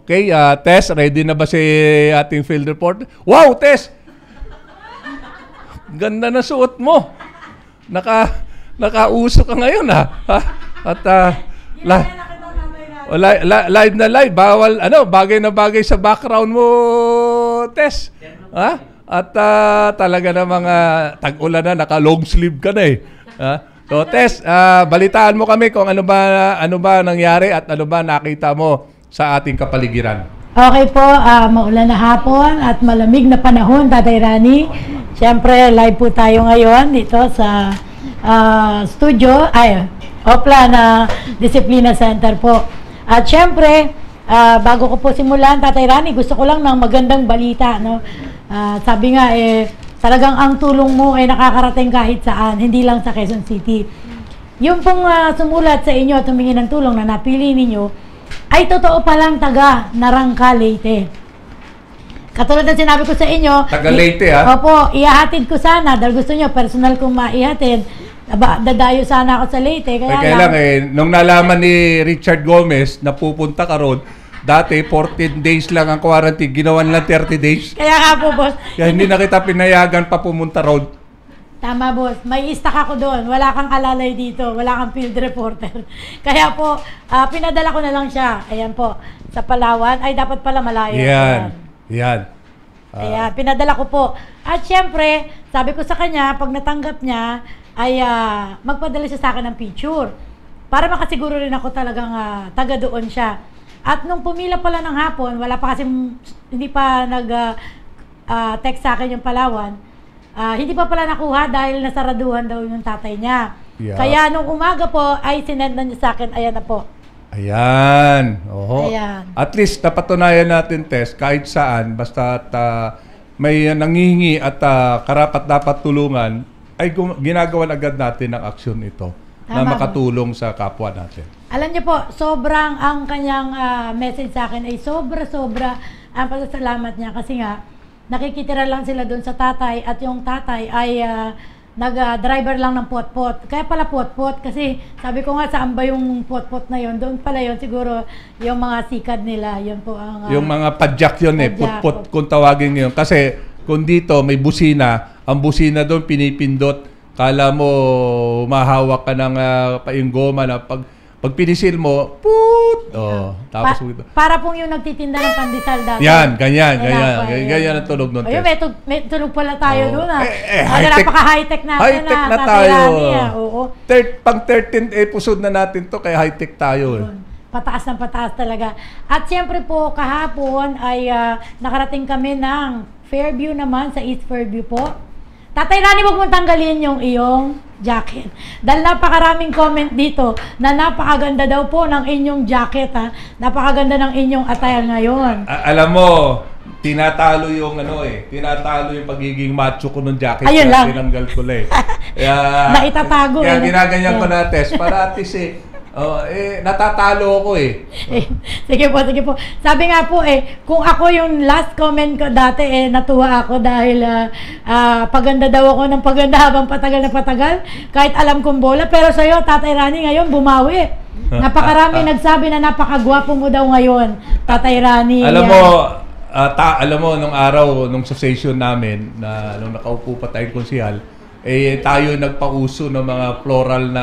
Okay, Tess, ready na ba si ating field report? Wow, Tess! Ganda na suot mo. Nakauso ka ngayon, ha? At live na live. Bawal, bagay na bagay sa background mo, Tess. Ha? At talaga na mga tag-ulan na, naka-long sleeve ka na eh. So, Tess, balitaan mo kami kung ano ba nangyari at ano ba nakita mo sa ating kapaligiran. Okay po, maulan na hapon at malamig na panahon, Tatay Rani. Siyempre, live po tayo ngayon dito sa studio, Opla na Disiplina Center po. At siyempre, bago ko po simulan, Tatay Rani, gusto ko lang ng magandang balita, no? Sabi nga, talagang ang tulong mo ay nakakarating kahit saan, hindi lang sa Quezon City. Yung pong sumulat sa inyo at humingi ng tulong na napili ninyo, ay totoo palang taga Narangka, Leyte. Katulad ng sinabi ko sa inyo, taga Leyte, ha? Opo, ihahatid ko sana dahil gusto nyo, personal kong maihatid. Dadayo sana ako sa Leyte. Kaya lang, nung nalaman ni Richard Gomez na pupunta ka ron, dati 14 days lang ang quarantine, ginawan lang 30 days. Kaya nga po, boss. Kaya hindi na kita pinayagan pa pumunta ron. Tama, boss. May istak ako doon. Wala kang alalay dito. Wala kang field reporter. Kaya po, pinadala ko na lang siya. Ayan po. Sa Palawan. Ay, dapat pala malayo. Yan. Ayan, pinadala ko po. At syempre, sabi ko sa kanya, pag natanggap niya, ay magpadala siya sa akin ng picture. Para makasiguro rin ako talagang taga doon siya. At nung pumila pala ng hapon, wala pa kasi, hindi pa nag-text sa akin yung Palawan. Hindi pa pala nakuha dahil nasaraduhan daw yung tatay niya. Yeah. Kaya nung umaga po, ay sinend na niya sa akin. Ayan na po. Ayan. Oho. Ayan. At least, napatunayan natin, Tess, kahit saan, basta may nangihingi at karapat dapat tulungan, ay ginagawan agad natin ang aksyon ito. Tama, na makatulong sa kapwa natin. Alam niyo po, sobrang ang kanyang message sa akin ay sobra-sobra ang pasasalamat niya kasi nga, nakikitira lang sila doon sa tatay at yung tatay ay nag-driver lang ng pot-pot. Kaya pala pot-pot kasi sabi ko nga saan ba yung pot-pot na yon? Doon pala yon siguro yung mga sikad nila. Yun po ang yung mga padjak yun pot-pot kung tawagin yun. Kasi kung dito may busina, ang busina doon pinipindot. Kala mo mahawak ka ng yung goma na pag pinisil mo, put! Oh, tapos para pong yung nagtitinda ng pandesal dati. Yan, ganyan ang tunog nun. Ayun, may tunog pala tayo doon. Napaka-high-tech natin. High-tech na tayo. Oo. Pang 13th episode na natin to, kaya high-tech tayo. Pataas ng pataas talaga. At siyempre po, kahapon ay nakarating kami ng Fairview naman, sa East Fairview po. Tatay Rani, huwag mong tanggalin yung iyong jacket. Dahil napakaraming comment dito na napakaganda daw po ng inyong jacket, ha. Napakaganda ng inyong attire ngayon. Alam mo, tinatalo yung tinatalo yung pagiging macho ko ng jacket. Ayun lang. Tinanggal ko lang. Naitatago. Kaya ginaganyan ko na, Tess, para at least natatalo ako Sige po. Sabi nga po kung ako yung last comment ko dati natuwa ako dahil paganda daw ako ng paganda habang patagal na patagal. Kahit alam kong bola. Pero sa'yo, Tatay Rani, ngayon bumawi. Napakarami nagsabi na napakagwapo mo daw ngayon, Tatay Rani. Alam mo, nung araw, nung sa session namin, nung nakaupo pa tayong konsihal, tayo nagpauso ng mga floral na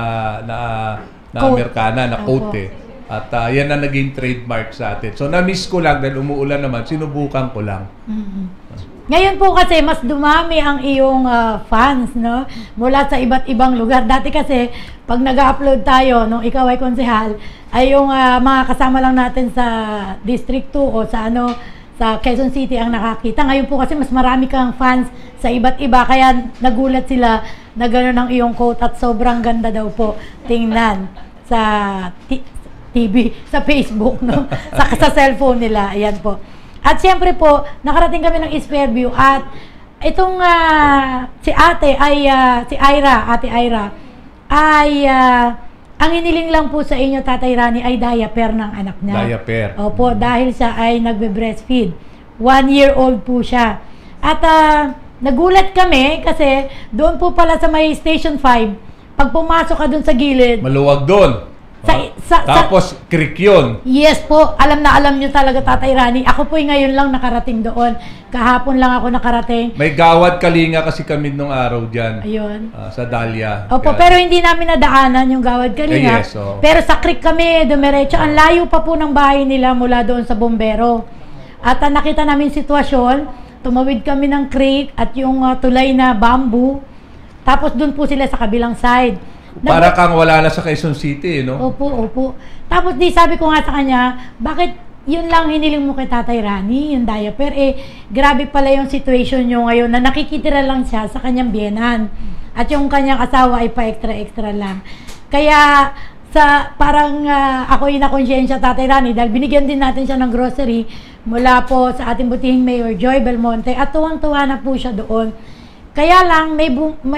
Amerikana, na coat At yan na naging trademark sa atin. So na-miss ko lang dahil umuulan naman, sinubukan ko lang. Ngayon po kasi mas dumami ang iyong fans, no? Mula sa iba't ibang lugar. Dati kasi pag nag-upload tayo nung ikaw ay konsehal, ay yung mga kasama lang natin sa District 2 o sa sa Quezon City ang nakakita. Ngayon po kasi mas marami kang fans sa iba't iba, kaya nagulat sila na gano'n ang iyong quote at sobrang ganda daw po tingnan sa TV, sa Facebook, no? sa cellphone nila. Ayan po. At siyempre po, nakarating kami ng East Fairview at itong si ate ay si Ate Ira ay ang hiniling lang po sa inyo, Tatay Rani, ay diaper ng anak niya. Diaper. Opo, dahil siya ay nagbe-breastfeed. 1-year-old po siya. At nagulat kami kasi doon po pala sa may Station 5, pag pumasok ka doon sa gilid, maluwag doon. Tapos, creek yun. Yes po, alam na alam nyo talaga, Tatay Rani. Ako po ngayon lang nakarating doon. Kahapon lang ako nakarating. May Gawad Kalinga kasi kami nung araw dyan. Ayun. Sa Dahlia. Opo, pero hindi namin nadaanan yung Gawad Kalinga. Yes, oo. Pero sa creek kami, dumiretso. Ang layo pa po ng bahay nila mula doon sa Bombero. At nakita namin sitwasyon, tumawid kami ng creek at yung tulay na bamboo. Tapos doon po sila sa kabilang side. Para kang wala na sa Quezon City, no? Opo. Tapos sabi ko nga sa kanya, bakit yun lang hiniling mo kay Tatay Rani, yung diaper? Grabe pala yung situation nyo ngayon na nakikitira lang siya sa kanyang biyenan. At yung kanyang asawa ay pa-extra-extra lang. Kaya, parang ako yung nakonsensya, Tatay Rani, dahil binigyan din natin siya ng grocery mula po sa ating butihing Mayor Joy Belmonte at tuwang-tuwa na po siya doon. Kaya lang, may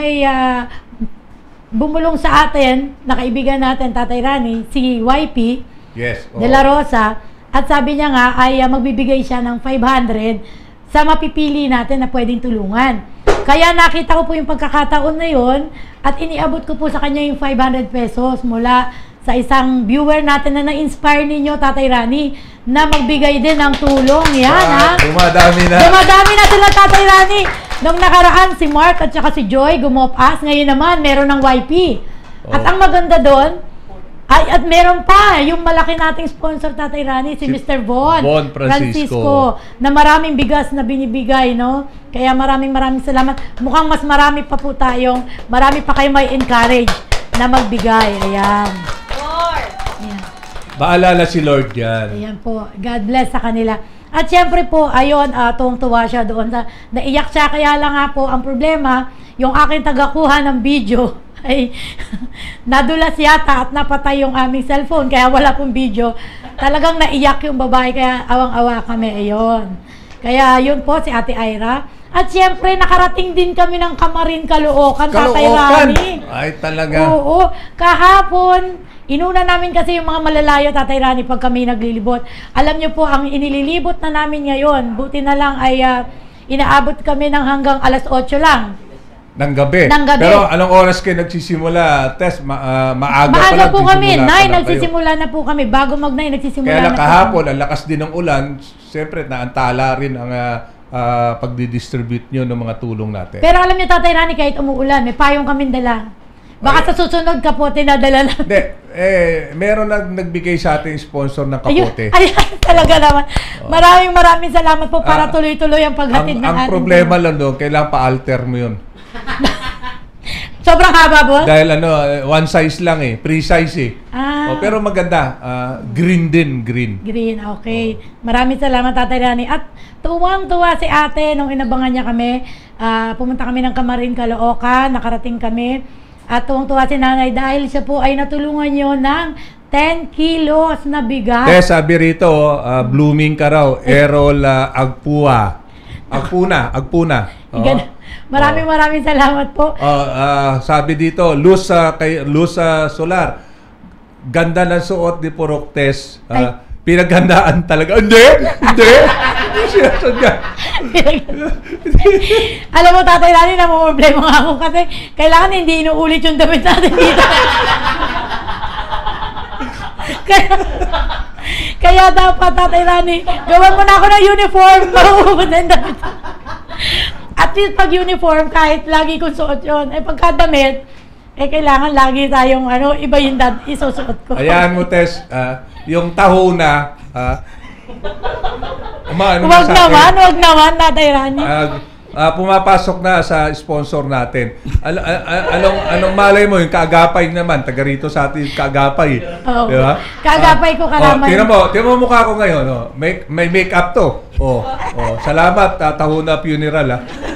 bumulong sa atin, na kaibigan natin, Tatay Rani, si YP De La Rosa, at sabi niya nga ay magbibigay siya ng 500 sa mapipili natin na pwedeng tulungan. Kaya nakita ko po yung pagkakataon na yon at iniabot ko po sa kanya yung 500 pesos mula sa isang viewer natin na na-inspire ninyo, Tatay Rani, na magbigay din ng tulong. Yan, ha? Dumadami na. Dumadami na sila, Tatay Rani. Nung nakaraan, si Mark at saka si Joy gumopas. Ngayon naman, meron ng YP. At ang maganda doon, at meron pa, yung malaki nating sponsor, Tatay Rani, si Mr. Von Francisco, na maraming bigas na binibigay, no? Kaya maraming salamat. Mukhang mas marami pa po marami pa kayo may encourage na magbigay. Ayan. Baalala si Lord yan. Ayan po. God bless sa kanila. At syempre po, ayun, tuwang-tuwa siya doon. Naiyak siya, kaya lang nga po, ang problema, yung aking tagakuha ng video, ay nadulas yata at napatay yung aming cellphone, kaya wala pong video. Talagang naiyak yung babae, kaya awang-awa kami. Ayun. Kaya yun po, si Ate Ira. At syempre, nakarating din kami ng Kamarin, Caloocan, Tatay Rani. Ay, talaga. Oo. Kahapon, inuna namin kasi yung mga malalayo, Tatay Rani, pag kami naglilibot. Alam nyo po, ang inililibot na namin ngayon, buti na lang ay inaabot kami ng hanggang alas 8 lang. Ng gabi. Pero anong oras kayo nagsisimula, Tess? Maaga po kami. 9, nagsisimula na po kami. Bago mag-9, nagsisimula na po. Kaya kahapon, ang lakas din ng ulan. Siyempre, naantala rin ang pagdidistribute nyo ng mga tulong natin. Pero alam niyo, Tatay Rani, kahit umuulan, may payong kaming dala. Baka sa susunod kapote na dala lang. Hindi. Meron nagbigay sa ating sponsor ng kapote. Ayun, talaga naman. Maraming salamat po para tuloy-tuloy ang paghatid ng ating. Ang problema lang doon, kailangan pa-alter mo yun. Sobrang haba po? Dahil one size lang pre-size pero maganda, green din, green. Green, okay. Maraming salamat, Tatay Rani. At tuwang-tuwa si ate nung inabangan niya kami. Pumunta kami ng Kamarin, Caloocan, nakarating kami. At tuwang-tuwa si nanay dahil siya po ay natulungan niyo ng 10 kilos na bigas. Sabi rito, blooming ka raw, Errol Agpuna. Maraming salamat po. Sabi dito, Luz Solar. Ganda ng suot ni Poroktes. Pinaghandaan talaga. Hindi. Alam mo, Tatay Rani, namumroblema nga ako kasi kailangan hindi inuulit yung damit natin dito. Kaya dapat, Tatay Rani, gawan mo na ako ng uniform. Mahuhubad na yung damit. At least pag uniform, kahit lagi kong suot yun, pagkadamit, kailangan lagi tayong iba yung isusuot ko. Ayan mo, Tess, yung taho na, wag naman, Tatay Rani. Pumapasok na sa sponsor natin. Anong malay mo, yung kaagapay naman, taga rito sa atin, kaagapay. Oh, diba? Kaagapay ko kalaman. Tingnan mo mukha ko ngayon. May make-up to. Salamat, Tahuna Funeral.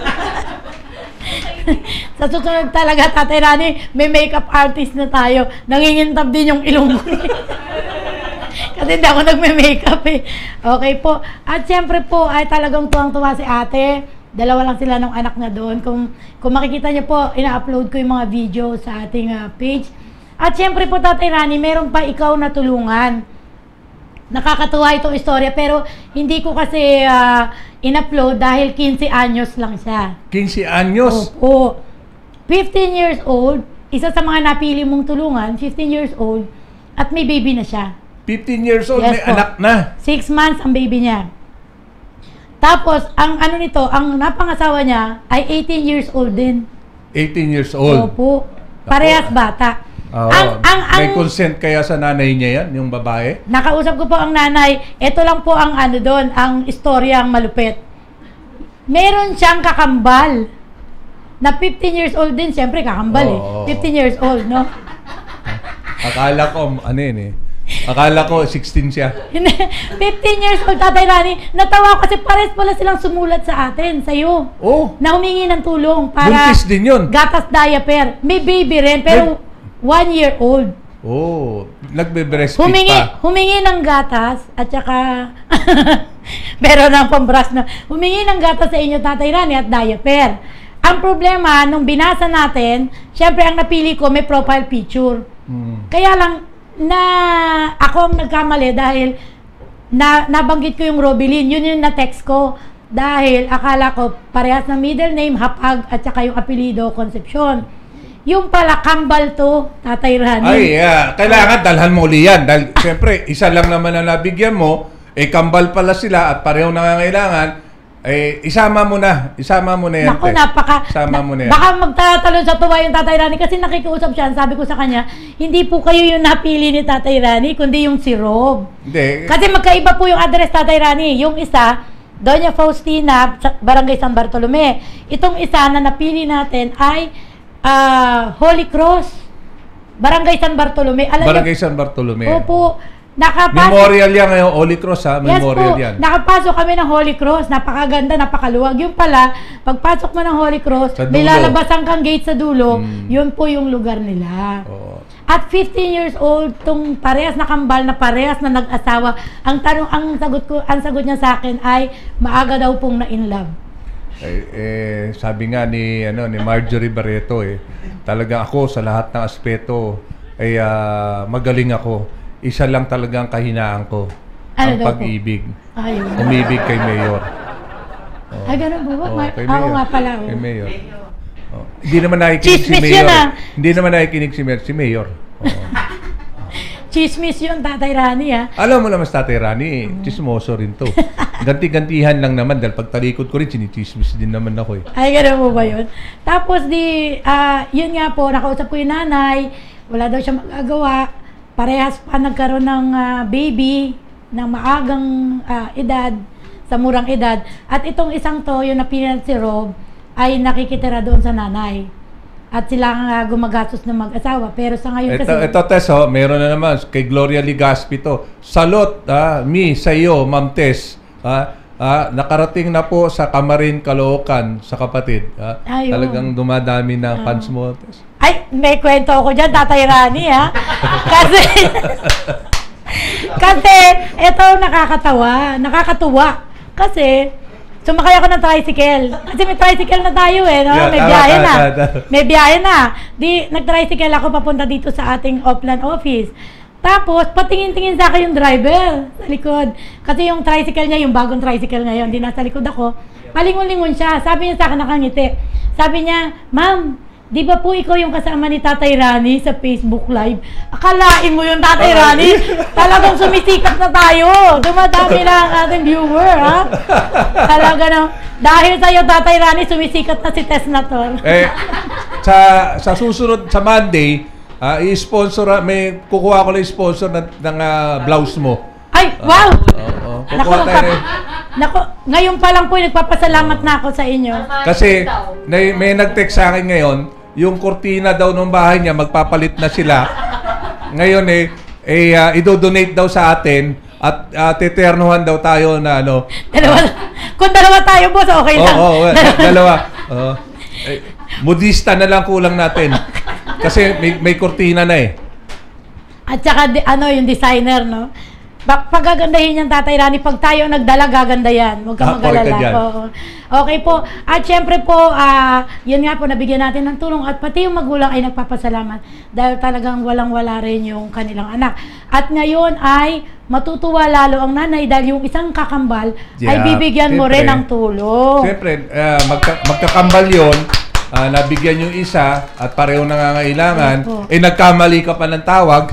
Sa susunod talaga, Tatay Rani, may makeup artist na tayo. Nangingintab din yung ilong mo. Kasi hindi ako nagme-makeup Okay po. At siyempre po, ay talagang tuwang-tuwa si ate. Dalawa lang sila ng anak na doon. Kung makikita niyo po, ina-upload ko yung mga video sa ating page. At siyempre po, Tatay Rani, meron pa ikaw na tulungan. Nakakatuwa itong istorya, pero hindi ko kasi in-upload dahil 15 anyos lang siya. 15 anyos? Opo. 15 years old, isa sa mga napili mong tulungan, 15 years old, At may baby na siya. 15 years old, Yes may po. anak na. 6 months ang baby niya. Tapos, ang ano nito, ang napangasawa niya ay 18 years old din. 18 years old. Opo. Parehas bata. Oo. May consent kaya sa nanay niya yan, yung babae? Nakausap ko po ang nanay. Ito lang po ang ano doon, ang istoryang malupit. Meron siyang kakambal. Na 15 years old din, siyempre kakambal Oo. 15 years old, no? Akala ko, ano yun eh. Akala ko 16 siya. 15 years old, Tatay Rani. Natawa ko kasi pares pala silang sumulat sa atin, sa'yo. Oh, Na humingi ng tulong para buntis din yun. gatas diaper. May baby rin, pero 1 year old. Oh, nagbe-breastfeed pa. Humingi ng gatas at saka pero ng pambras na. Humingi ng gatas sa inyo, Tatay Rani, at diaper. Ang problema, nung binasa natin, syempre ang napili ko may profile picture. Kaya lang, ako ang nagkamali dahil nabanggit ko yung Robilin. Yun yung na-text ko. Dahil akala ko parehas ng middle name, Hapag, at saka yung apelido, Concepcion. Yung pala, kambal to, Tatay Rani. Ay, kailangan dalhan mo uli yan. Dahil, siyempre, isa lang naman na nabigyan mo, kambal pala sila at parehong nangangailangan, isama mo na yan. Naku, Isama mo na yan. Baka magtatalon sa tuwa yung Tatay Rani kasi nakikiusap siya. Sabi ko sa kanya, hindi po kayo yung napili ni Tatay Rani, kundi yung si Rob. Hindi. Kasi magkaiba po yung address, Tatay Rani. Yung isa, Doña Faustina, Barangay San Bartolome. Itong isa na napili natin ay Holy Cross, Barangay San Bartolome. Barangay San Bartolome. Opo. Nakapasok. Memorial yan ngayon, Holy Cross ha? Memorial yes po, yan. Nakapasok kami ng Holy Cross. Napakaganda, napakaluwag. Yung pala, pagpasok mo ng Holy Cross, may lalabasan kang gate sa dulo, yun po yung lugar nila. Oo. At 15 years old, tong parehas na kambal na parehas na nag-asawa, ang sagot niya sa akin ay maaga daw pong na-in love. Sabi nga ni Marjorie Barreto talagang ako sa lahat ng aspeto ay magaling ako. Isa lang talagang kahinaan ko, ang pag-ibig. Umibig kay Mayor. Ay, ganun po ba? Kay Oo Mayor. nga pala. Kay Mayor. Hindi naman nakikinig si Mayor. Hindi naman nakikinig si Mayor. Chismis yun, Tatay Rani, ha? Alam mo naman, Tatay Rani, chismoso rin to. Ganti-gantihan lang naman dahil pagtalikod ko rin, sinichismis din naman ako Ay, ganun mo ba yun? Tapos yun nga po, nakausap ko yung nanay, wala daw siya magagawa. Parehas pa nagkaroon ng baby ng maagang edad, sa murang edad. At itong isang to, yung napili si Rob, ay nakikitira doon sa nanay. At sila ang gumagastos ng mag-asawa. Pero sa ngayon kasi... Ito, Tess, meron na naman kay Gloria Ligaspi to. Salot, sa iyo, Ma'am Tess. Nakarating na po sa Kamarin, Caloocan, sa kapatid. Talagang dumadami na fans mo, Tess. Ay, may kwento ako dyan, Tatay Rani, ha? Kasi, ito nakakatuwa. Kasi, sumakay ako ng tricycle. Kasi may tricycle na tayo no? Yeah, may biyahe na. May biyahe na. Nag-tricycle ako papunta dito sa ating offline office. Tapos, patingin-tingin sa akin yung driver sa likod. Kasi yung tricycle niya, yung bagong tricycle ngayon, di nasa likod ako. Palingon-lingon siya. Sabi niya sa akin, nakangiti. Sabi niya, Ma'am, di ba po ikaw yung kasama ni Tatay Rani sa Facebook Live? Akalain mo yung Tatay Rani? Talagang sumisikat na tayo. Dumadami lang ang ating viewer, ha? Talaga na. Dahil sa'yo, Tatay Rani, sumisikat na si Tess na to. Sa susunod, sa Monday, i-sponsor, may kukuha ko na sponsor ng blouse mo. Ay, wow! Kukuha tayo ngayon pa lang po, nagpapasalamat na ako sa inyo. Kasi may nag-text sa akin ngayon, yung kurtina daw ng bahay niya, magpapalit na sila. Ngayon i-donate daw sa atin at teternuhan daw tayo na Kung dalawa tayo, boss, okay lang. Dalawa. Modista na lang kulang natin. Kasi may kurtina na At saka, yung designer, no? Pagagandahin yan, Tatay Rani. Pag tayo nagdala, gaganda yan. Huwag kang mag-alala. Okay po. At syempre po, yun nga po, nabigyan natin ng tulong. At pati yung magulang ay nagpapasalamat. Dahil talagang walang-wala rin yung kanilang anak. At ngayon ay matutuwa lalo ang nanay dahil yung isang kakambal ay bibigyan mo rin ng tulong. Siyempre, magkakambal yun. Nabigyan yung isa at pareho nangangailangan. Nagkamali ka pa ng tawag.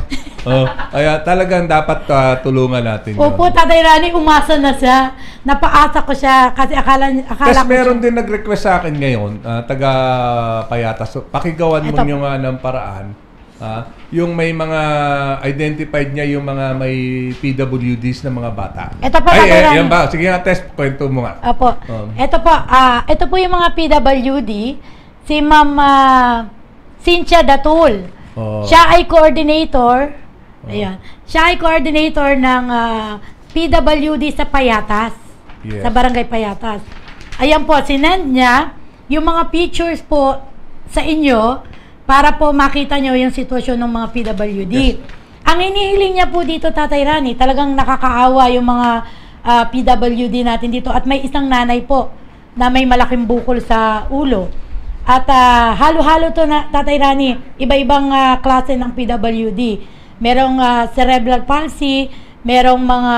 Kaya talagang dapat tulungan natin yun. Opo, Tatay Rani, umasa na siya. Napaasa ko siya kasi akala Tapos ko meron siya. din nag-request sa akin ngayon, taga Payatas. So, pakigawan mo Ito. niyo nga ng paraan. Yung may mga identified niya yung mga may PWDs na mga bata. Ito po, Tatay Rani. Yan ba? Sige nga, test. Kwento mo nga. Opo. Ito po yung mga PWD. Si Ma'am Cynthia Datul. Oh. Siya ay coordinator. Ayan. Siya ay coordinator ng PWD sa Payatas. Yes. Sa Barangay Payatas. Ayan po, sinend niya yung mga pictures po sa inyo para po makita nyo yung sitwasyon ng mga PWD. Yes. Ang hinihiling niya po dito, Tatay Rani, talagang nakakaawa yung mga PWD natin dito. At may isang nanay po na may malaking bukol sa ulo. At halo-halo to na, Tatay Rani, iba-ibang klase ng PWD. Merong cerebral palsy, merong mga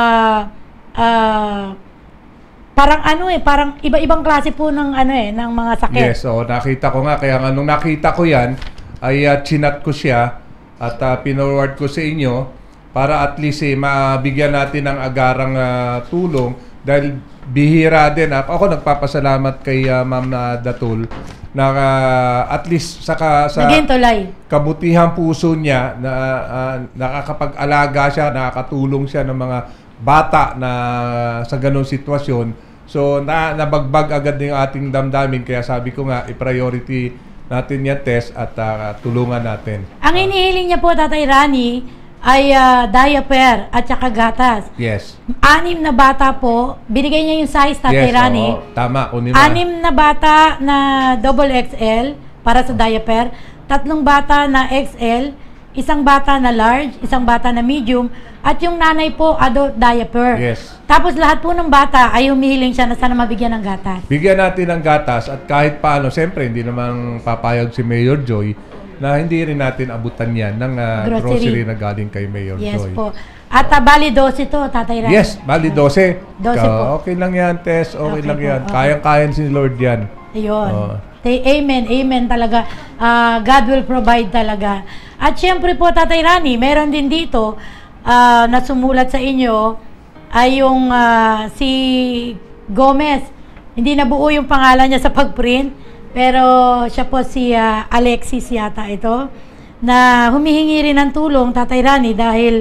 parang iba-ibang klase po ng ng mga sakit. Yes, nakita ko nga. Kaya nga nung nakita ko yan, ay chinat ko siya at pinorward ko sa inyo para at least mabigyan natin ng agarang tulong dahil bihira din. Ako nagpapasalamat kay Ma'am Datul na at least sa kabutihang puso niya na nakakapag-alaga siya, nakakatulong siya ng mga bata na sa ganung sitwasyon. So nabagbag agad yung ating damdamin, kaya sabi ko nga i-priority natin yung test at tulungan natin. Ang hinihiling niya po, Tatay Rani, ay diaper at saka gatas. Yes. 6 na bata po, binigay niya yung size, Tatay Rani. Oo, tama. 6 na bata na double XL para sa diaper, 3 bata na XL, 1 bata na large, 1 bata na medium, at yung nanay po, adult diaper. Yes. Tapos lahat po ng bata ay humihiling siya na sana mabigyan ng gatas. Bigyan natin ng gatas at kahit paano, siyempre hindi naman papayag si Mayor Joy na hindi rin natin abutan yan ng grocery na galing kay Mayor Yes Joy. po. At bali 12 to, Tatay Rani. Yes, bali 12. 12 po. Okay lang yan, Tess. Okay lang po, yan. okay. Kayang-kayan si Lord yan. Ayun. Amen, amen talaga. God will provide talaga. At syempre po, Tatay Rani, meron din dito na sumulat sa inyo ay yung si Gomez. Hindi nabuo yung pangalan niya sa pag-print, pero siya po si Alexis yata ito, na humihingi rin ng tulong, Tatay Rani, dahil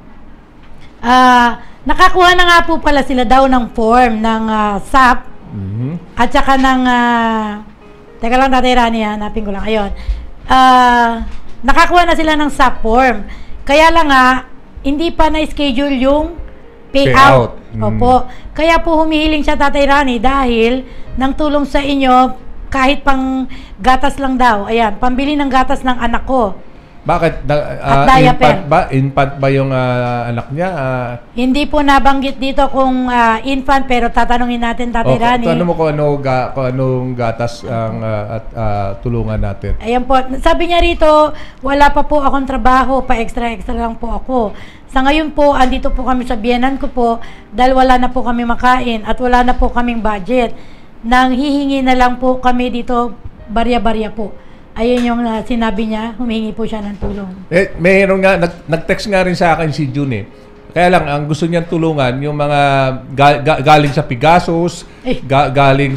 nakakuha na nga po pala sila daw ng form ng SAP at saka ng teka lang, Tatay Rani, hanapin ko lang. Ayun. Nakakuha na sila ng SAP form. Kaya lang hindi pa na-schedule yung payout. Opo. Kaya po humihiling siya, Tatay Rani, dahil ng tulong sa inyo, kahit pang gatas lang daw. Ayan, pambili ng gatas ng anak ko. Bakit? Infant ba yung anak niya? Hindi po nabanggit dito kung infant, pero tatanungin natin, Tatay Rani. Tanong mo kung anong gatas ang tulungan natin. Ayan po. Sabi niya rito, wala pa po akong trabaho, pa extra lang po ako. Sa ngayon po, andito po kami sa biyenan ko po dahil wala na po kami makain at wala na po kaming budget. Nang hihingi na lang po kami dito, barya-barya po. Ayun yung sinabi niya, humingi po siya ng tulong. Mayroon nga, nag-text nga rin sa akin si June. Kaya lang, ang gusto niyang tulungan, yung mga galing sa Pegasus, galing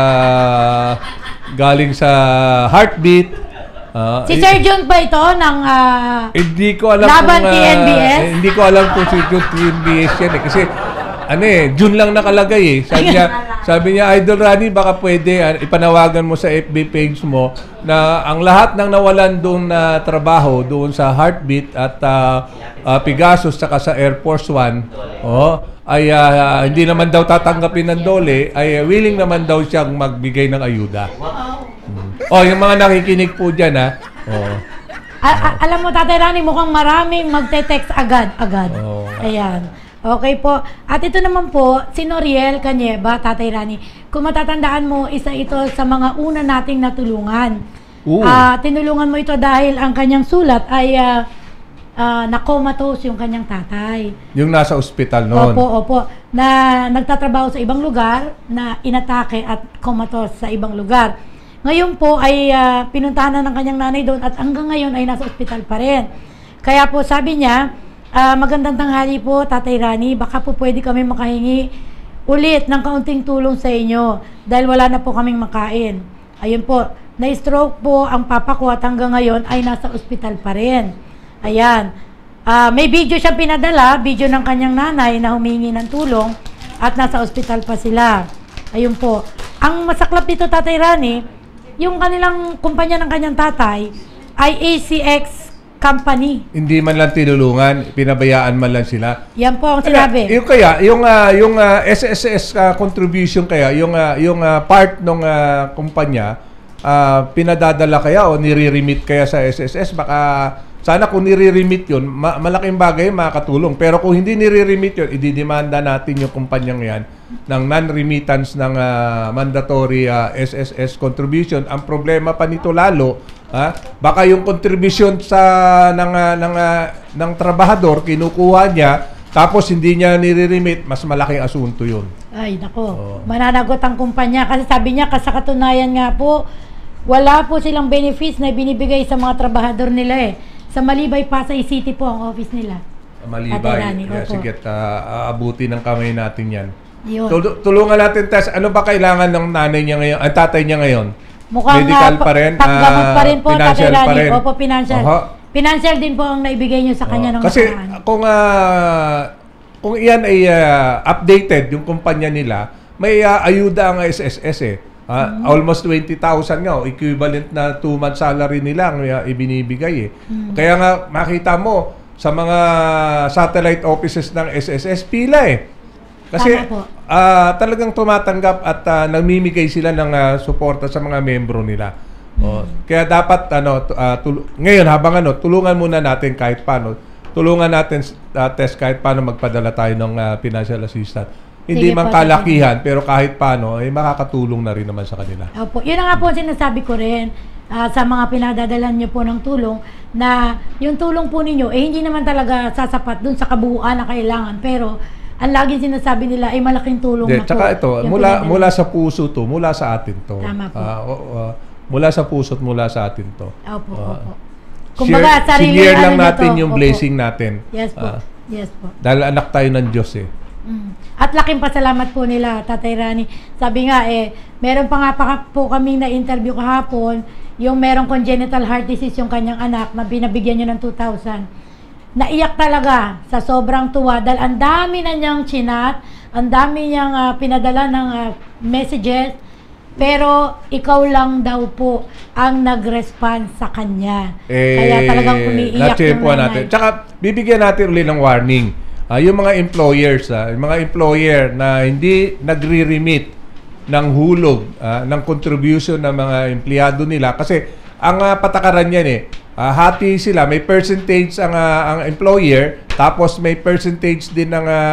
sa Heartbeat. Si Sir Jun ba ito ng hindi ko alam Laban kung TNBS? Hindi ko alam kung si Jun TNBS yan kasi June lang nakalagay Sabi niya, Idol Rani, baka pwede ipanawagan mo sa FB page mo na ang lahat ng nawalan doon na trabaho doon sa Heartbeat at Pegasus saka sa Air Force One ay hindi naman daw tatanggapin ng dole, ay willing naman daw siyang magbigay ng ayuda. Yung mga nakikinig po dyan alam mo, Tatay Rani, mukhang maraming magte-text agad. Ayan. Okay po. At ito naman po, si Noriel Canieva, Tatay Rani. Kung matatandaan mo, isa ito sa mga una nating natulungan. Tinulungan mo ito dahil ang kanyang sulat ay na-comatose yung kanyang tatay. Yung nasa ospital noon. Opo. Na nagtatrabaho sa ibang lugar, na inatake at comatose sa ibang lugar. Ngayon po ay pinuntahan na ng kanyang nanay doon at hanggang ngayon ay nasa ospital pa rin. Kaya po sabi niya, magandang tanghali po, Tatay Rani. Baka po pwede kami makahingi ulit ng kaunting tulong sa inyo dahil wala na po kaming makain. Ayun po, na-stroke po ang papa ko at hanggang ngayon ay nasa ospital pa rin. Ayan. May video siyang pinadala, video ng kanyang nanay na humingi ng tulong at nasa ospital pa sila. Ayun po. Ang masaklap dito, Tatay Rani, yung kanilang kumpanya ng kanyang tatay ay ACX company. Hindi man lang tinulungan, pinabayaan man lang sila. Yan po ang sinabi. Yung SSS contribution kaya, yung part ng kumpanya, pinadadala kaya o nire-remit kaya sa SSS, baka sana kung nire-remit yun, malaking bagay makakatulong. Pero kung hindi nire-remit yun, ididemanda natin yung kumpanyang yan ng non-remittance ng mandatory SSS contribution. Ang problema pa nito lalo, baka yung contribution ng trabahador kinukuha niya tapos hindi niya nire-remit, mas malaking asunto yun. Ay, nako. Mananagot ang kumpanya kasi sabi niya sa katunayan nga po, wala po silang benefits na binibigay sa mga trabahador nila Sa Malibay, Pasay City po ang office nila. Malibay. Sige, aabuti ng kamay natin yan. Yun. Tulungan natin, Tess. Ano ba kailangan ng nanay niya ngayon, tatay niya ngayon? Mukhang medical pa rin, paggamot pa rin po, financial Tatay pa Rani. rin. Opo, financial. Financial din po ang naibigay niyo sa kanya ng kasi nakaraan. Kung iyan ay updated, yung kumpanya nila, may ayuda ang SSS almost 20,000 nga, equivalent na 2 months salary nila ang ibinibigay Kaya nga makita mo sa mga satellite offices ng SSS pila Kasi talagang tumatanggap at namimigay sila ng suporta sa mga membro nila. Kaya dapat ngayon habang tulungan muna natin kahit paano. Tulungan natin test kahit paano magpadala tayo ng financial assistance. Hindi man kalakihan, pero kahit paano ay makakatulong na rin naman sa kanila. Opo. Yun nga po ang sinasabi ko rin sa mga pinadadalan niyo po ng tulong na yung tulong po ninyo hindi naman talaga sasapat dun sa kabuuan na kailangan, pero ang laging sinasabi nila ay malaking tulong na po. Tsaka ito, mula sa puso to, mula sa atin to. Tama po. Mula sa puso at mula sa atin to. Opo, opo. Kumbaga, share lang natin yung blessing natin. Yes po. Yes po. Dahil anak tayo ng Diyos At laking pasalamat po nila, Tatay Rani. Sabi nga meron pa nga po kaming na-interview kahapon, yung merong congenital heart disease yung kanyang anak na binabigyan niya ng 2,000. Naiyak talaga sa sobrang tuwa dahil ang dami na niyang chinat, ang dami niyang pinadala ng messages, pero ikaw lang daw po ang nag-respond sa kanya. Kaya talagang umiiyak yung nanay. Tsaka bibigyan natin ulit ng warning. Yung mga employers, yung mga employer na hindi nagre-remit ng hulog, ng contribution ng mga empleyado nila. Kasi ang patakaran yan hati sila, may percentage ang employer, tapos may percentage din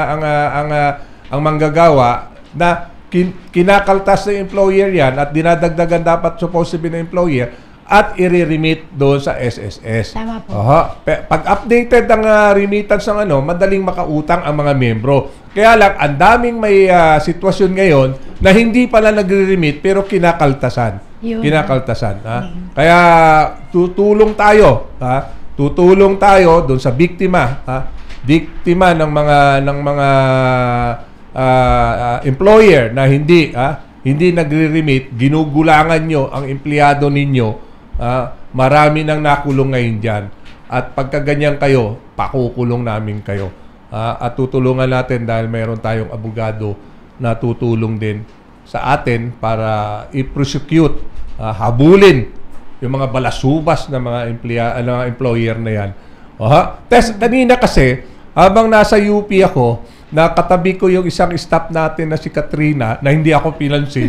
ang manggagawa na kinakaltas ng employer yan at dinadagdagan dapat supposed to be ng employer at i-remit doon sa SSS. Tama po. Pag updated ang remittance ng madaling makautang ang mga membro. Kaya lang, ang daming may sitwasyon ngayon na hindi pala nagre-remit pero kinakaltasan. Kinakaltasan. Kaya tutulong tayo. Tutulong tayo doon sa biktima. Biktima ng mga employer na hindi nagre-remit, ginugulangan nyo ang empleyado ninyo. Marami nang nakulong ngayon dyan. At pagkaganyan kayo, pakukulong namin kayo. At tutulungan natin dahil mayroon tayong abogado na tutulong din sa atin para i-prosecute, habulin yung mga balasubas na mga employer na yan. Tess, kanina kasi, habang nasa UP ako, nakatabi ko yung isang staff natin na si Katrina na hindi ako pinansin.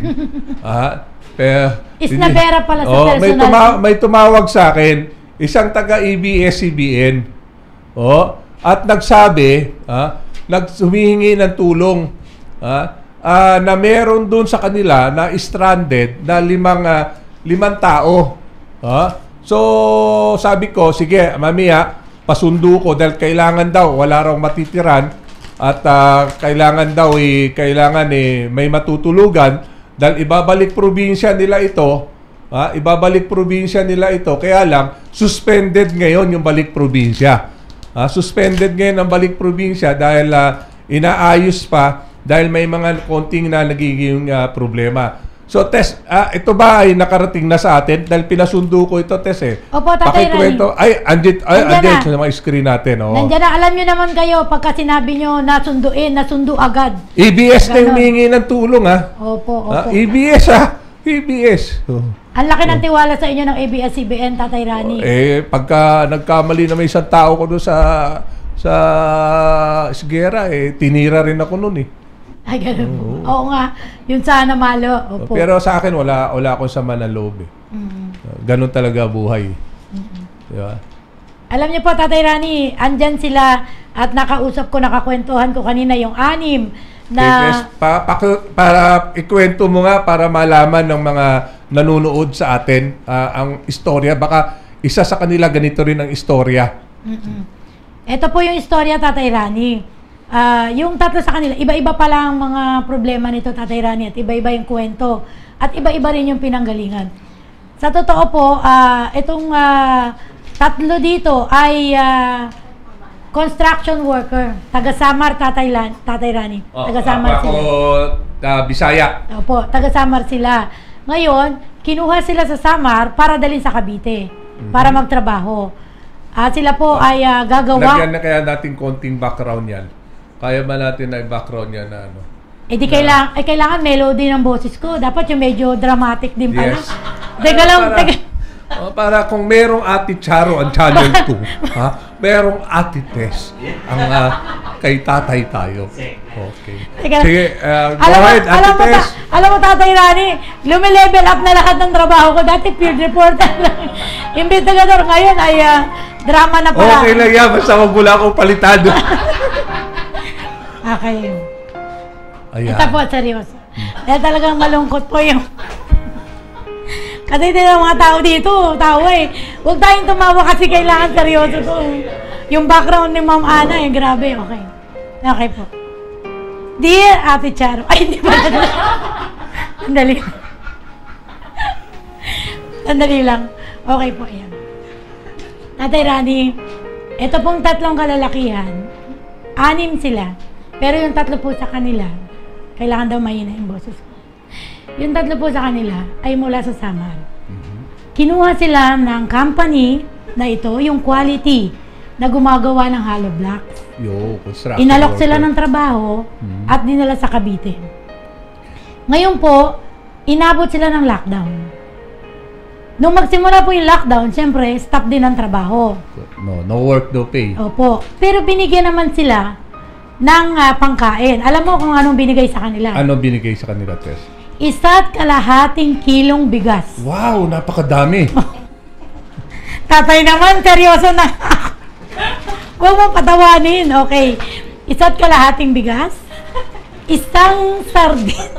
Isnabera pala sa personal. May tumawag sa akin, isang taga-ABS-CBN. At nagsabi, humihingi ng tulong na meron doon sa kanila na stranded na limang tao. So, sabi ko, sige, mamaya, pasundo ko dahil kailangan daw, wala raw matitiran at kailangan daw may matutulugan dahil ibabalik probinsya nila ito. Kaya lang suspended ngayon yung balik probinsya. Suspended ngayon ang balik probinsya dahil inaayos pa dahil may mga konting na nagiging problema. So, Tess, ito ba ay nakarating na sa atin? Dahil pinasundo ko ito, Tess, eh. Opo, Tatay Rani. Ay, andit sa mga screen natin. Oh. Nandiyan na, alam nyo naman kayo, pagka sinabi nyo nasundo agad. EBS na humingi ng tulong, ha? Opo. EBS, ha? EBS. Oh. Ang laki ng tiwala sa inyo ng ABS-CBN, Tatay Rani. Pagka nagkamali na may isang tao ko doon sa Isguera, tinira rin ako noon, eh. Ay, ganun. Oo nga. Yun sana malo. Opo. Pero sa akin, wala akong sama ng loob, eh. Ganun talaga buhay. Diba? Alam niyo po, Tatay Rani, andyan sila at nakakwentuhan ko kanina yung 6 na... para ikwento mo nga para malaman ng mga nanonood sa atin ang istorya. Baka isa sa kanila ganito rin ang istorya. Ito po yung istorya, Tatay Rani. Yung tatlo sa kanila, iba-iba pala ang mga problema nito, Tatay Rani, at iba-iba yung kwento. At iba-iba rin yung pinanggalingan. Sa totoo po, itong tatlo dito ay construction worker. Taga-Samar, Tatay Rani. Taga-Samar sila. Bisaya. Opo, taga-Samar sila. Ngayon, kinuha sila sa Samar para dalhin sa Cavite. Para magtrabaho. Sila po ay gagawa... Lagyan na kaya natin konting background yan. Kaya ba natin na background yan na ano? Kailangan melody ng boses ko. Dapat yung medyo dramatic din pala. Yes. Teka lang, para kung merong Ate Charo ang channel 2, merong Ate Tess ang kay tatay tayo. Okay. Sige, go ahead, Ate Tess. Alam mo, Tatay Rani, lumilevel up na lahat ng trabaho ko. Dati field reporter lang. Investigador ngayon ay drama na pala. Okay lang yan, basta wag mula akong palitado. Okay. Ayan. Ito po, seryoso. Talagang malungkot po yung... Kasi din ang mga tao dito, tawa eh. Huwag tayong tumawa kasi kailangan seryoso to. Yung background ni Ma'am Ana eh, grabe. Okay. Okay po. Dear Ate Charo. Ay, hindi ba? Sandali. Sandali lang. Okay po, ayan. Tatay Rani, ito pong tatlong kalalakihan, 6 sila. Pero yung 3 po sa kanila, kailangan daw mahina yung boses ko. Yung 3 po sa kanila ay mula sa Samar. Kinuha sila ng company na ito, yung quality, na gumagawa ng hollow blocks. Inalok sila ng trabaho at dinala sa Cavite. Ngayon po, inabot sila ng lockdown. Nung magsimula po yung lockdown, siyempre, stop din ang trabaho. No work, no pay. Opo. Pero binigyan naman sila ng pangkain. Alam mo kung anong binigay sa kanila? Ano binigay sa kanila, Tess? 1.5 kilong bigas. Wow, napakadami. Tatay naman, seryoso na. Huwag mo patawanin. Okay. 1.5 bigas. Isang sardin.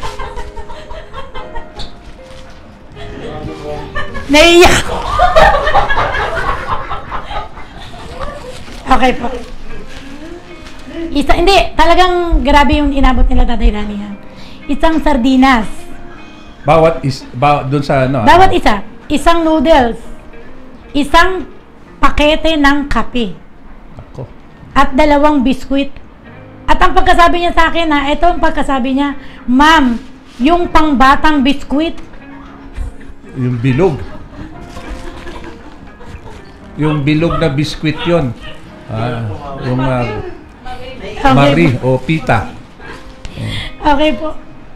Naiyak. Okay po. Hindi, talagang grabe yung inabot nila, Tatay Rani. Isang sardinas. Doon sa ano? Bawat isa. Isang noodles. Isang pakete ng kape. Ako. At 2 biskwit. At ang pagkasabi niya sa akin, ito ang pagkasabi niya, Ma'am, yung pangbatang biskwit. Yung bilog. Yung bilog na biskwit yun. Yung Marie o Pita. Okay po.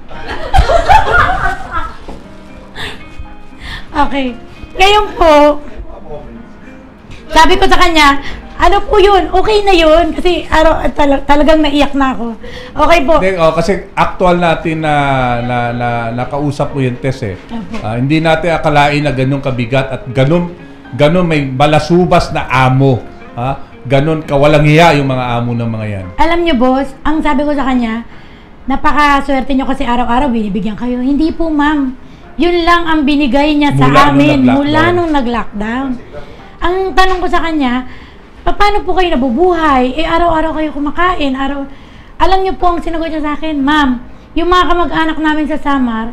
Okay. Ngayon po, sabi ko sa kanya, ano po yun? Okay na yun. Kasi talagang naiyak na ako. Okay po. Kasi actual natin na nakausap mo yung Tess eh. Hindi natin akalain na ganun kabigat at ganun may balasubas na amo. Ganun kawalang hiya yung mga amo ng mga yan. Alam niyo, boss, ang sabi ko sa kanya, napakaswerte niyo kasi araw-araw binibigyan kayo. Hindi po, ma'am. Yun lang ang binigay niya sa amin mula nung nag-lockdown. Ang tanong ko sa kanya, paano po kayo nabubuhay? Araw-araw kayo kumakain. Alam niyo po ang sinagot niya sa akin, ma'am, yung mga kamag-anak namin sa Samar,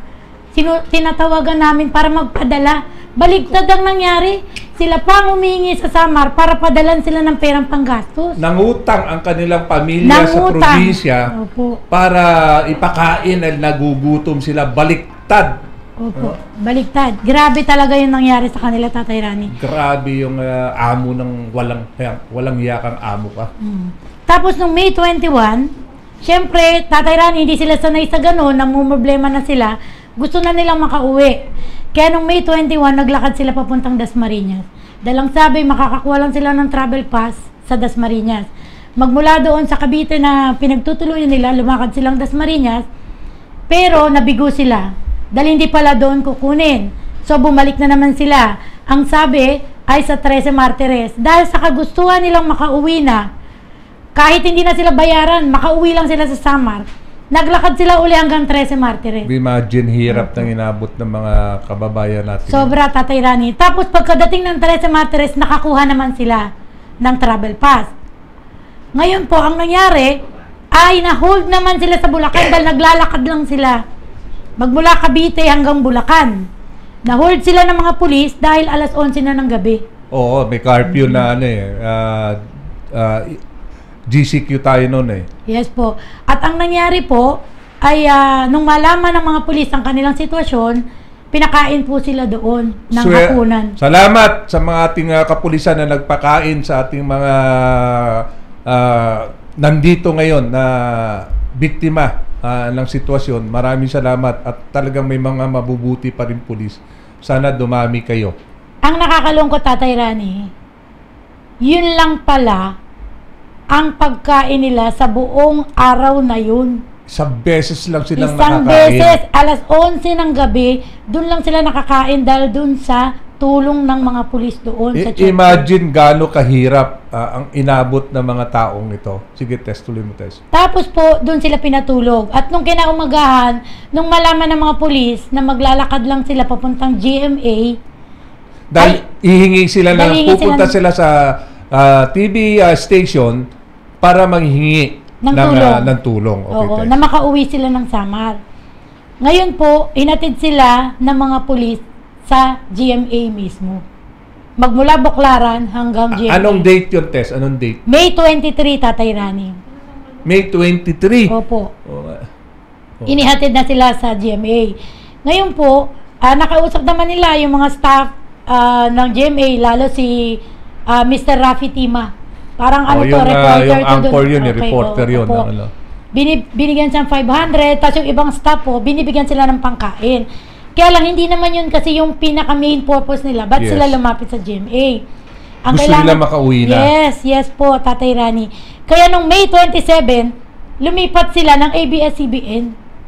tinatawagan namin para magpadala. Baligtad ang nangyari. Sila pa ang humingi sa Samar para padalan sila ng perang panggastos. Nangutang ang kanilang pamilya sa probinsya para ipakain at nagugutom sila. Baliktad. Opo, baliktad. Grabe talaga yung nangyari sa kanila, Tatay Rani. Grabe yung amo ng walang hiyakang amo ka. Tapos nung May 21, syempre, Tatay Rani, hindi sila sanay sa ganun, namumroblema na sila, gusto na nilang makauwi. Kaya nung May 21, naglakad sila papuntang Dasmariñas. Dalang sabi, makakakuha lang sila ng travel pass sa Dasmariñas. Magmula doon sa Cavite na pinagtutuluyan nila, lumakad silang Dasmariñas, pero nabigo sila. Dahil hindi pala doon kukunin. So, bumalik na naman sila. Ang sabi ay sa 13 Martires. Dahil sa kagustuhan nilang makauwi na, kahit hindi na sila bayaran, makauwi lang sila sa Samar. Naglakad sila uli hanggang 13 Martires. Imagine, hirap ng inabot ng mga kababayan natin. Sobra, Tatay Rani. Tapos, pagkadating ng 13 Martires, nakakuha naman sila ng travel pass. Ngayon po, ang nangyari ay na-hold naman sila sa Bulacan dahil naglalakad lang sila. Magmula Cavite hanggang Bulacan. Na-hold sila ng mga pulis dahil alas 11 na ng gabi. Oo, may curfew na GCQ tayo noon eh. Yes po. At ang nangyari po ay nung malaman ng mga pulis ang kanilang sitwasyon, pinakain po sila doon ng hapunan. Salamat sa mga ating kapulisan na nagpakain sa ating mga nandito ngayon na biktima ng sitwasyon. Maraming salamat at talagang may mga mabubuti pa rin pulis. Sana dumami kayo. Ang nakakalungkot, Tatay Rani, yun lang pala ang pagkain nila sa buong araw na yun. Isang beses lang silang nakakain. Isang beses, alas 11 ng gabi, dun lang sila nakakain dahil dun sa tulong ng mga pulis doon sa checkpoint. Imagine gaano kahirap ang inabot ng mga taong ito. Sige, Tess, tuloy mo, Tess. Tapos po, doon sila pinatulog. At nung kinaumagahan, nung malaman ng mga pulis na maglalakad lang sila papuntang GMA, dahil ihingi sila na pupunta sila sa TV station para manghingi ng tulong. Okay, oo, na makauwi sila ng Samar. Ngayon po, inatid sila ng mga pulis sa GMA mismo. Magmula Baclaran hanggang GMA. Anong date yun, Tess? Anong date? May 23, Tatay Rani. May 23? Opo. Inihatid na sila sa GMA. Ngayon po, nakausap naman nila yung mga staff ng GMA, lalo si Mr. Rafi Tima. Parang reporter yung anchor yun, reporter yun. Binigyan siyang 500, tapos yung ibang staff po, binibigyan sila ng pangkain. Kaya lang, hindi naman yun kasi yung pinaka-main purpose nila. Ba't sila lumapit sa GMA? Gusto nila makauwi na. Yes po, Tatay Rani. Kaya nung May 27, lumipat sila ng ABS-CBN.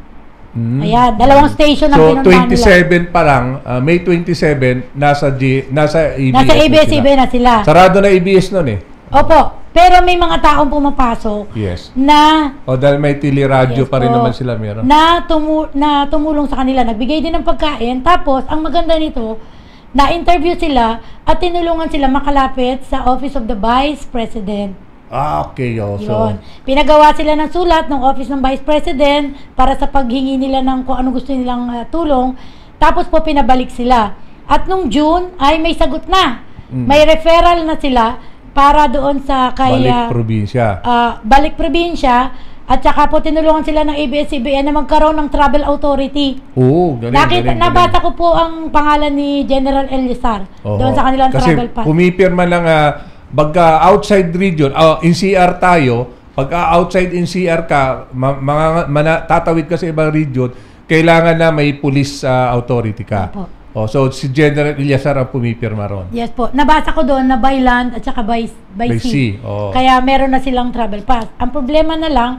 Ayan, dalawang station ang pinuntahan nila. So, 27 pa lang, May 27, nasa ABS. Nasa ABS-CBN na sila. Sarado na ABS nun eh. Opo. Pero may mga taong pumapasok na dahil may teleradyo pa rin naman sila meron. Na tumulong sa kanila, nagbigay din ng pagkain. Tapos, ang maganda nito, na-interview sila at tinulungan sila makalapit sa Office of the Vice President. Okay. Yun. Pinagawa sila ng sulat ng Office ng Vice President para sa paghingi nila ng kung ano gusto nilang tulong. Tapos po, pinabalik sila. At nung June, ay may sagot na. May referral na sila para doon sa Balik Probinsya. Balik Probinsya, at saka po tinulungan sila ng ABS-CBN na magkaroon ng travel authority. Oo, galing. Nabasa ko po ang pangalan ni General Elizar doon sa kanilang travel pass. Kasi pumipirma lang pagka outside region, NCR tayo, pagka outside NCR ka, tatawid ka sa ibang region, kailangan na may police authority ka. So si General Eliasar ang pumipirma ron. Yes po. Nabasa ko doon na by land at saka by sea. Kaya meron na silang travel pass. Ang problema na lang,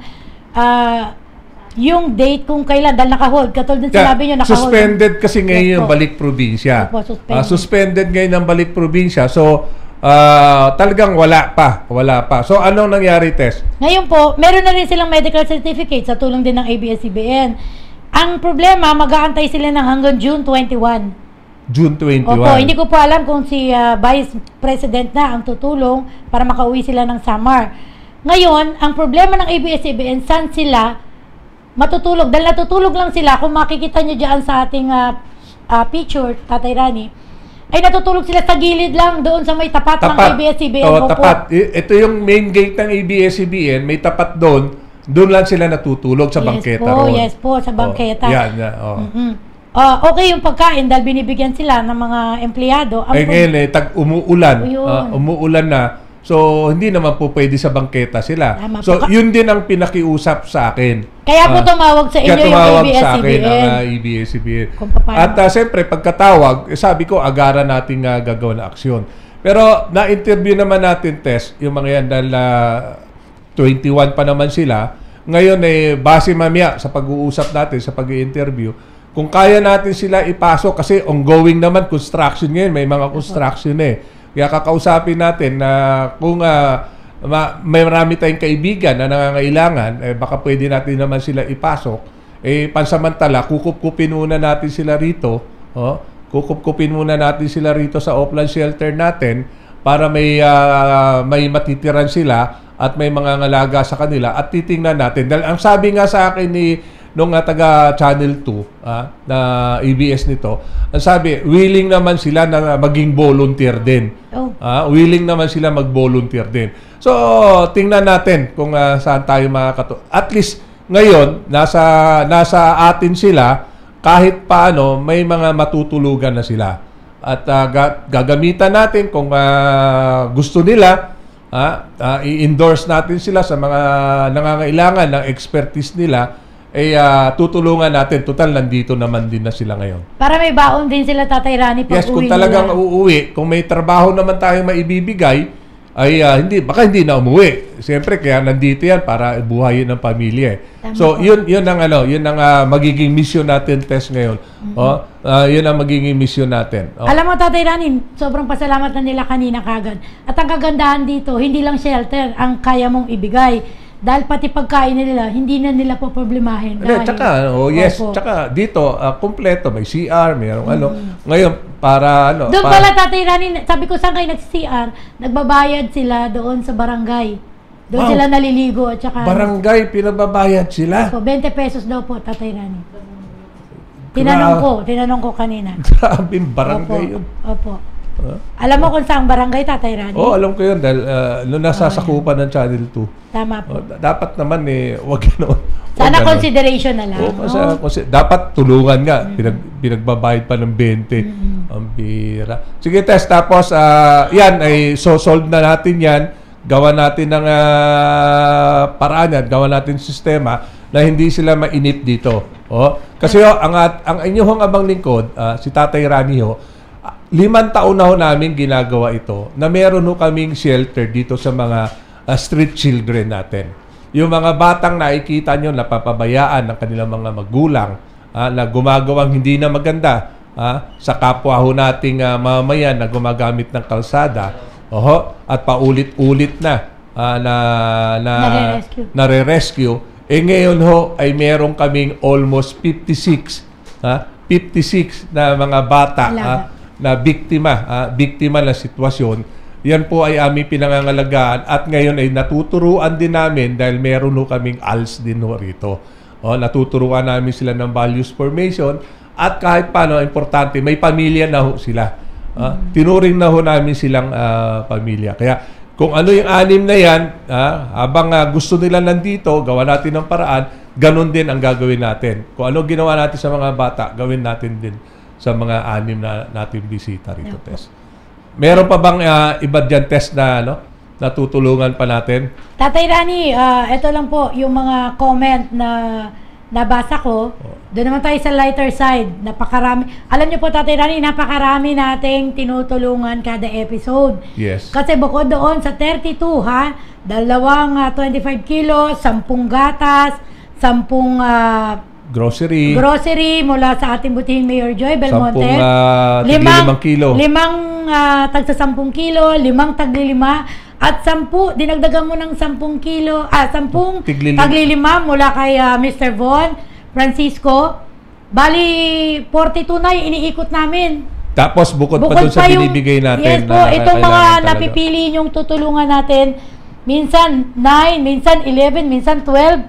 yung date kung kailan, dahil naka-hold. Katulad din sinabi nyo, naka-hold. Suspended kasi ngayon yung balik probinsya. Suspended ngayon ang balik probinsya. So, talagang wala pa. So, anong nangyari, Tess? Ngayon po, meron na rin silang medical certificate sa tulong din ng ABS-CBN. Ang problema, mag-aantay sila ng hanggang June 21. June 21. Opo, hindi ko po alam kung si Vice President na ang tutulong para makauwi sila ng Samar. Ngayon, ang problema ng ABS-CBN, saan sila matutulog. Dahil natutulog lang sila, kung makikita nyo dyan sa ating picture, Tatay Rani, ay natutulog sila sa gilid lang doon sa may tapat ng ABS-CBN. Oo, tapat. Ito yung main gate ng ABS-CBN, may tapat doon. Doon lang sila natutulog sa bangketa roon. Yes po, sa bangketa. Yan. Okay yung pagkain dahil binibigyan sila ng mga empleyado. Ngayon umuulan na. So, hindi naman po pwede sa bangketa sila. So, yun din ang pinakiusap sa akin. Kaya po tumawag sa inyo yung ABS-CBN. ABS-CBN. At siyempre, pagkatawag, sabi ko, agaran natin gagawin na aksyon. Pero, na-interview naman natin, Tess, yung mga yan dahil 21 pa naman sila. Ngayon, base mamaya sa pag-uusap natin, sa pag-i-interview, kung kaya natin sila ipasok, kasi ongoing naman construction ngayon, may mga construction Kaya kakausapin natin na kung may marami tayong kaibigan na nangangailangan, baka pwede natin naman sila ipasok. Pansamantala, kukup-kupin muna natin sila rito. Kukup-kupin muna natin sila rito sa Oplan Shelter natin para may matitiran sila at may mga ngalaga sa kanila at titingnan natin. Dahil ang sabi nga sa akin nung taga Channel 2 na ABS nito, ang sabi, willing naman sila na maging volunteer din. Willing naman sila mag-volunteer din. So, tingnan natin kung saan tayo at least ngayon, nasa atin sila, kahit paano, may mga matutulugan na sila. At gagamitan natin kung gusto nila, i-endorse natin sila sa mga nangangailangan ng expertise nila, tutulungan natin. Total, nandito naman din na sila ngayon. Para may baon din sila, Tatay Rani, pag yes, kung talagang uuwi, kung may trabaho naman tayong maibibigay, baka hindi na umuwi. Siyempre, kaya nandito yan para buhayin ng pamilya. So, yun ang magiging mission natin, Tess, ngayon. Yun ang magiging mission natin. Alam mo, Tatay Rani, sobrang pasalamat na nila kanina kagad. At ang kagandahan dito, hindi lang shelter ang kaya mong ibigay. Dahil pati pagkain nila, hindi na nila po problemahin. Tsaka dito, kompleto, may CR, mayroong Ngayon, para doon pala, Tatay Rani, sabi ko, saan kayo nag-CR? Nagbabayad sila doon sa barangay. Doon sila naliligo at saka... Barangay, pinababayad sila? Opo, 20 pesos daw po, Tatay Rani. Tinanong ko kanina. Grabing barangay yun. Opo. Alam mo kung saan barangay, Tatay Rani? Alam ko yun dahil nasasakupan ng Channel 2. Tama po. Dapat naman wag gano'n. Sana consideration na lang. Dapat tulungan nga. Pinagbabayad pa ng 20. Ang bira. Sige, Tess, tapos yan ay solve na natin yan. Gawa natin ng paraan yan. Gawa natin sistema na hindi sila mainip dito. Kasi ang inyong abang lingkod, si Tatay Rani 5 taon na namin ginagawa ito na meron kaming shelter dito sa mga street children natin. Yung mga batang nakikita nyo napapabayaan ng kanilang mga magulang na gumagawang hindi na maganda sa kapwa nating mamamayan na gumagamit ng kalsada at paulit-ulit na nare-rescue. Ngayon ay meron kaming almost 56 na mga bata na biktima na sitwasyon. Yan po ay aming pinangangalagaan at ngayon ay natuturuan din namin dahil meron kaming ALS din rito. Natuturuan namin sila ng values formation at kahit paano, importante, may pamilya na sila. Tinuring na namin silang pamilya. Kaya kung ano yung 6 na yan, habang gusto nila nandito, gawa natin ng paraan, ganun din ang gagawin natin. Kung ano ginawa natin sa mga bata, gawin natin din sa mga 6 na natin bisita rito, Tess. Meron pa bang iba dyan, Tess, na natutulungan pa natin? Tatay Rani, ito lang po yung mga comment na nabasa ko. Doon naman tayo sa lighter side. Napakarami. Alam niyo po, Tatay Rani, napakarami nating tinutulungan kada episode. Yes. Kasi bukod doon sa 32, 2 25 kilos, 10 gatas, 10 grocery mula sa ating butihing Mayor Joy Belmonte. 5 kilo. 5 tagsa 10 kilo, 5 tagli-5 at 10 dinagdagan mo ng 10 kilo, 10 tagli-5 mula kay Mr. Von Francisco. Bali 42 na yung iniikot namin. Tapos bukod pa doon sa binibigay natin. Yes po, itong mga napipili yung tutulungan natin. Minsan 9, minsan 11, minsan 12.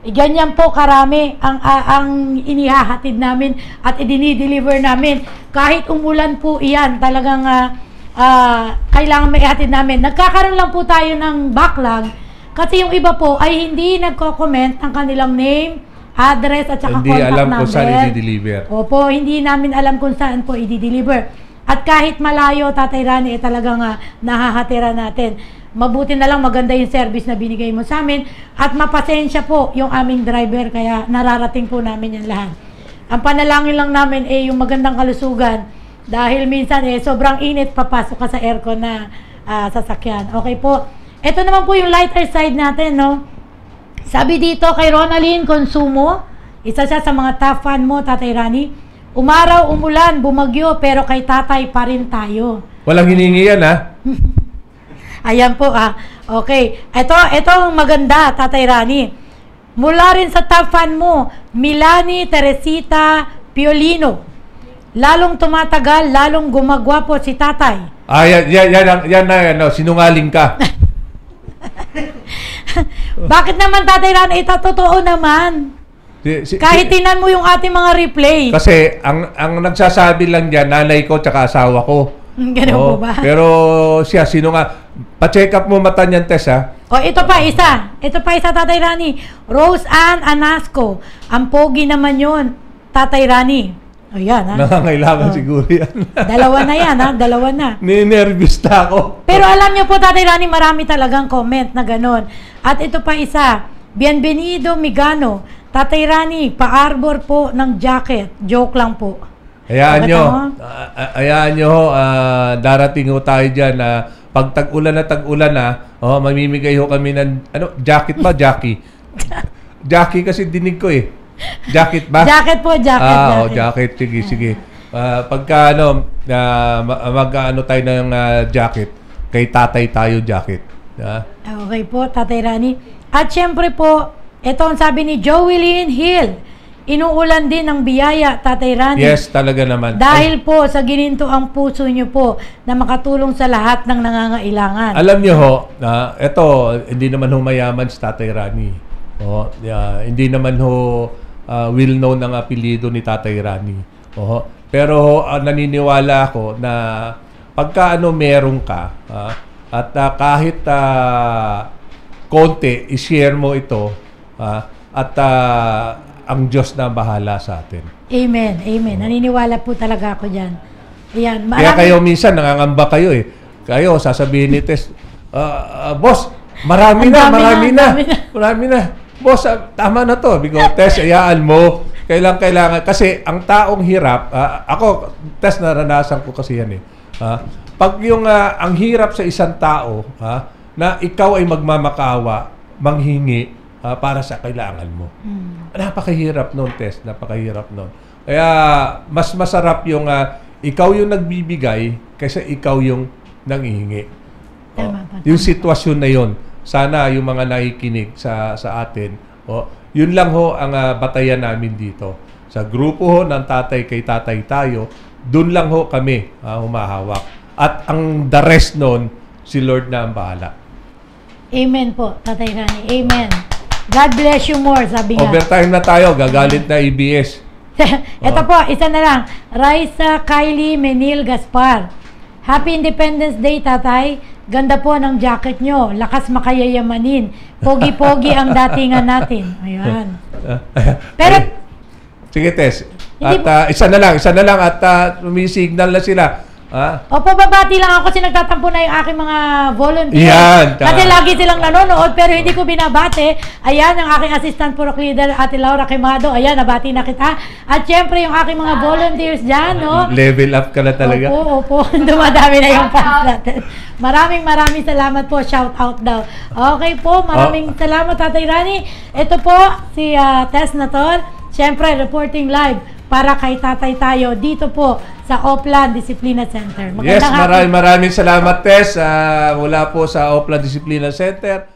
Ganyan po karami ang inihahatid namin at idini-deliver namin. Kahit umulan po iyan, talagang kailangan may ihatid namin. Nagkakaroon lang po tayo ng backlog kasi yung iba po ay hindi nagko-comment ng kanilang name, address at saka hindi contact number. alam kung saan i-deliver. Opo, hindi namin alam kung saan po i-deliver. At kahit malayo, Tatay Rani, talagang nahahatira natin. Mabuti na lang maganda yung service na binigay mo sa amin at mapasensya po yung aming driver kaya nararating po namin yan lahat. Ang panalangin lang namin yung magandang kalusugan dahil minsan sobrang init, papasok ka sa aircon na sasakyan. Okay po. Ito naman po yung lighter side natin, no? Sabi dito kay Ronaline Consumo, isa siya sa mga top fan mo, Tatay Rani. Umaraw, umulan, bumagyo, pero kay tatay pa rin tayo. Walang hiningi yan, ha? Ayan po Okay. Ito ang maganda, Tatay Rani. Mula rin sa top fan mo, Milani Teresita Piolino. Lalong tumatagal, lalong gumagwapo si tatay. Yan na, sinungaling ka. Bakit naman, Tatay Rani? Ito totoo naman. Kahit tinan mo yung ating mga replay. Kasi ang nagsasabi lang dyan, nanay ko tsaka asawa ko. Ganun po ba? Pero siya, sino nga? Pa-check up mo mata niyan, Tess, ha? Ito pa isa. Ito pa isa, Tatay Rani. Rose Ann Anasco. Ang pogi naman yun, Tatay Rani. Ayan, ha? Nangangailangan siguro yan. Dalawa na yan, ha? Dalawa na. Ninervous na ako. Pero alam niyo po, Tatay Rani, marami talagang comment na gano'n. At ito pa isa. Bienvenido Migano. Tatay Rani, pa-arbor po ng jacket. Joke lang po. Hayaan nyo, darating ho tayo dyan na pag tag-ulan na, mamimigay ho kami ng, jacket ba? Jackie. Jackie kasi dinig ko eh. Jacket ba? Jacket po, jacket. Jacket. Sige. Pagka, tayo ng jacket, kay tatay tayo jacket. Okay po, Tatay Rani. At syempre po, ito ang sabi ni Joelyn Hill. Inuulan din ng biyaya, Tatay Rani. Yes, talaga naman. Dahil po sa gininto ang puso nyo po na makatulong sa lahat ng nangangailangan. Alam nyo ho, ito, hindi naman ho mayaman si Tatay Rani. Hindi naman ho well-known ang apelyido ni Tatay Rani. Pero naniniwala ako na pagka meron ka, at kahit konti, i-share mo ito, at ang Diyos na bahala sa atin. Amen. Naniniwala po talaga ako dyan. Ayan. Kaya kayo minsan, nangangamba kayo eh. Kayo, sasabihin ni Tess, boss, marami na. Boss, tama na to. Because Tess, ayaan mo. Kailangan. Kasi ang taong hirap, ako, Tess, naranasan ko kasi yan eh. Pag yung ang hirap sa isang tao, na ikaw ay magmamakaawa, manghingi, para sa kailangan mo. Napakahirap nun, Tess. Napakahirap nun. Kaya, mas masarap yung ikaw yung nagbibigay kaysa ikaw yung nanghihingi. Yung sitwasyon na yun, sana yung mga nakikinig sa atin, yun lang ho ang batayan namin dito. Sa grupo ho ng tatay kay tatay tayo, dun lang ho kami humahawak. At ang the rest nun, si Lord na ang bahala. Amen po, Tatay Rani. Amen. God bless you more, sabi nga. Overtime na tayo, gagalit na EBS. Ito po, isa na lang. Raisa Kylie Menil Gaspar. Happy Independence Day, Tatay. Ganda po ng jacket nyo. Lakas makayayamanin. Pogi-pogi ang datingan natin. Ayan. Pero, sige, Tess. At isa na lang at sumisignal na sila. Opo, babati lang ako kasi nagtatampo na yung aking mga volunteers. Yan, kasi lagi silang nanonood pero hindi ko binabati. Ayan, ang aking assistant purok leader, Ate Laura Quemado. Ayan, nabati na kita. At syempre, yung aking mga volunteers dyan, no? Level up ka na talaga. Opo. Dumadami na yung fans natin. Maraming salamat po. Shout out daw. Okay po, maraming salamat, Tatay Rani. Ito po, si Tess Nator. Syempre, reporting live para kay tatay tayo dito po sa Oplan Disciplina Center. Yes, maraming salamat, Tess. Mula po sa Oplan Disciplina Center.